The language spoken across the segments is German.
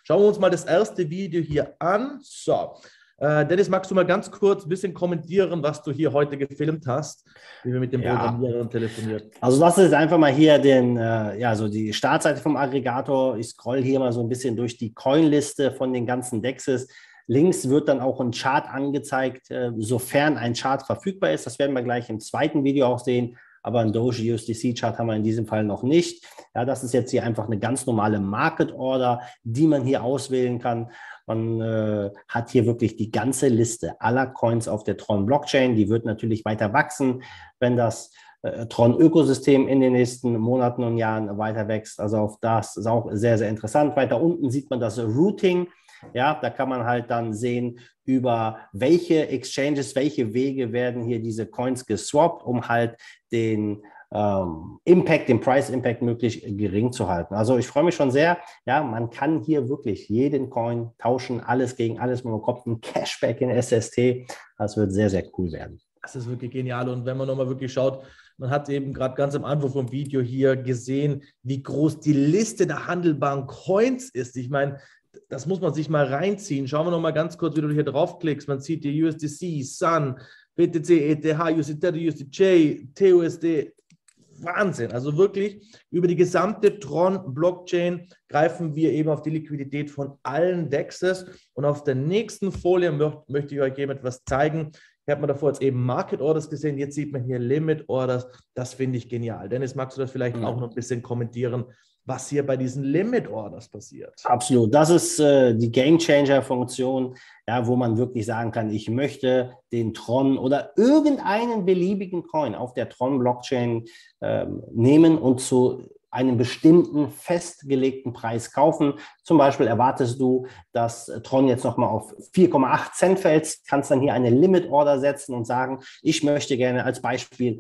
Schauen wir uns mal das erste Video hier an. So, Dennis, magst du mal ganz kurz ein bisschen kommentieren, was du hier heute gefilmt hast, wie wir mit dem Programmierer telefoniert? Also das ist einfach mal hier so die Startseite vom Aggregator. Ich scroll hier mal so ein bisschen durch die Coinliste von den ganzen Dexes. Links wird dann auch ein Chart angezeigt, sofern ein Chart verfügbar ist. Das werden wir gleich im zweiten Video auch sehen. Aber einen Doji USDC-Chart haben wir in diesem Fall noch nicht. Ja, das ist jetzt hier einfach eine ganz normale Market Order, die man hier auswählen kann. Man hat hier wirklich die ganze Liste aller Coins auf der Tron-Blockchain. Die wird natürlich weiter wachsen, wenn das Tron-Ökosystem in den nächsten Monaten und Jahren weiter wächst. Also auf das ist auch sehr, sehr interessant. Weiter unten sieht man das Routing. Ja, da kann man halt dann sehen, über welche Exchanges, welche Wege werden hier diese Coins geswappt, um halt den Impact, den Price Impact möglichst gering zu halten. Also ich freue mich schon sehr. Ja, man kann hier wirklich jeden Coin tauschen, alles gegen alles. Man bekommt ein Cashback in SST. Das wird sehr, sehr cool werden. Das ist wirklich genial. Und wenn man nochmal wirklich schaut, man hat eben gerade ganz am Anfang vom Video hier gesehen, wie groß die Liste der handelbaren Coins ist. Ich meine, das muss man sich mal reinziehen. Schauen wir noch mal ganz kurz, wie du hier draufklickst. Man sieht hier USDC, Sun, BTC, ETH, USDT, USDJ, TUSD. Wahnsinn. Also wirklich über die gesamte Tron-Blockchain greifen wir eben auf die Liquidität von allen Dexes. Und auf der nächsten Folie möchte ich euch eben etwas zeigen. Hier hat man davor jetzt eben Market Orders gesehen. Jetzt sieht man hier Limit Orders. Das finde ich genial. Dennis, magst du das vielleicht auch noch ein bisschen kommentieren, was hier bei diesen Limit Orders passiert? Absolut. Das ist die Game Changer Funktion, ja, wo man wirklich sagen kann, ich möchte den Tron oder irgendeinen beliebigen Coin auf der Tron Blockchain nehmen und zu einem bestimmten festgelegten Preis kaufen. Zum Beispiel erwartest du, dass Tron jetzt nochmal auf 4,8 Cent fällt, kannst dann hier eine Limit Order setzen und sagen, ich möchte gerne als Beispiel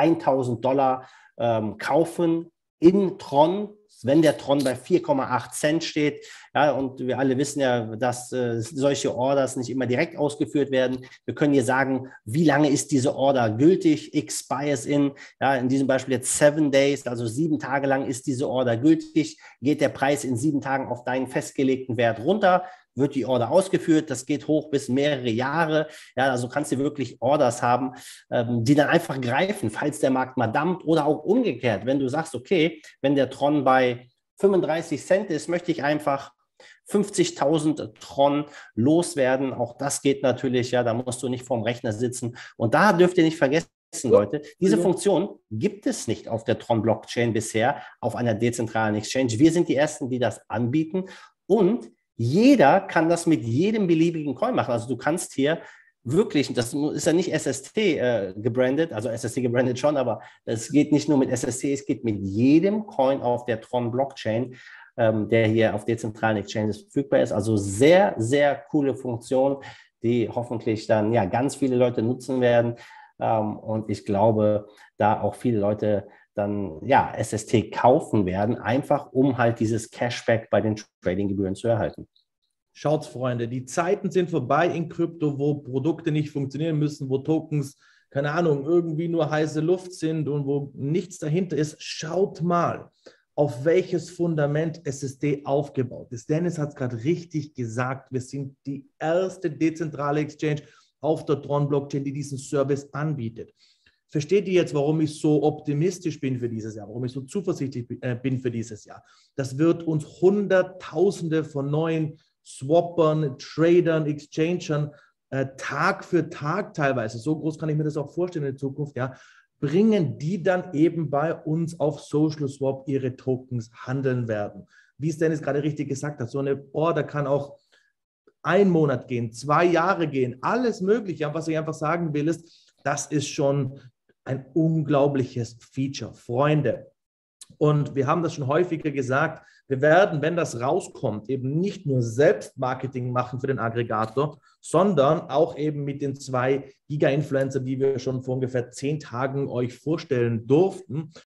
$1.000 kaufen in Tron, wenn der Tron bei 4,8 Cent steht. Ja, und wir alle wissen ja, dass solche Orders nicht immer direkt ausgeführt werden. Wir können hier sagen, wie lange ist diese Order gültig? Expires in diesem Beispiel jetzt 7 Days, also 7 Tage lang ist diese Order gültig. Geht der Preis in 7 Tagen auf deinen festgelegten Wert runter, wird die Order ausgeführt. Das geht hoch bis mehrere Jahre. Ja, also kannst du wirklich Orders haben, die dann einfach greifen, falls der Markt mal dumpt oder auch umgekehrt. Wenn du sagst, okay, wenn der Tron bei 35 Cent ist, möchte ich einfach 50.000 Tron loswerden. Auch das geht natürlich, ja, da musst du nicht vorm Rechner sitzen. Und da dürft ihr nicht vergessen, Leute, diese Funktion gibt es nicht auf der Tron-Blockchain bisher, auf einer dezentralen Exchange. Wir sind die Ersten, die das anbieten, und jeder kann das mit jedem beliebigen Coin machen. Also du kannst hier wirklich, das ist ja nicht SST gebrandet, also SST gebrandet schon, aber es geht nicht nur mit SST, es geht mit jedem Coin auf der Tron-Blockchain, der hier auf dezentralen Exchanges verfügbar ist. Also sehr, sehr coole Funktion, die hoffentlich dann ja ganz viele Leute nutzen werden. Und ich glaube, da auch viele Leute dann ja SST kaufen werden, einfach um halt dieses Cashback bei den Tradinggebühren zu erhalten. Schaut's, Freunde, die Zeiten sind vorbei in Krypto, wo Produkte nicht funktionieren müssen, wo Tokens, keine Ahnung, irgendwie nur heiße Luft sind und wo nichts dahinter ist. Schaut mal, auf welches Fundament SST aufgebaut ist. Dennis hat es gerade richtig gesagt, wir sind die erste dezentrale Exchange auf der Tron-Blockchain, die diesen Service anbietet. Versteht ihr jetzt, warum ich so optimistisch bin für dieses Jahr, warum ich so zuversichtlich bin für dieses Jahr? Das wird uns Hunderttausende von neuen Swappern, Tradern, Exchangern Tag für Tag teilweise, so groß kann ich mir das auch vorstellen in Zukunft, ja, bringen, die dann eben bei uns auf Social Swap ihre Tokens handeln werden. Wie es Dennis gerade richtig gesagt hat, so eine Order kann auch 1 Monat gehen, 2 Jahre gehen, alles Mögliche. Und was ich einfach sagen will, ist, das ist schon ein unglaubliches Feature, Freunde. Und wir haben das schon häufiger gesagt, wir werden, wenn das rauskommt, eben nicht nur Selbstmarketing machen für den Aggregator, sondern auch eben mit den 2 Giga-Influencer, die wir schon vor ungefähr 10 Tagen euch vorstellen durften.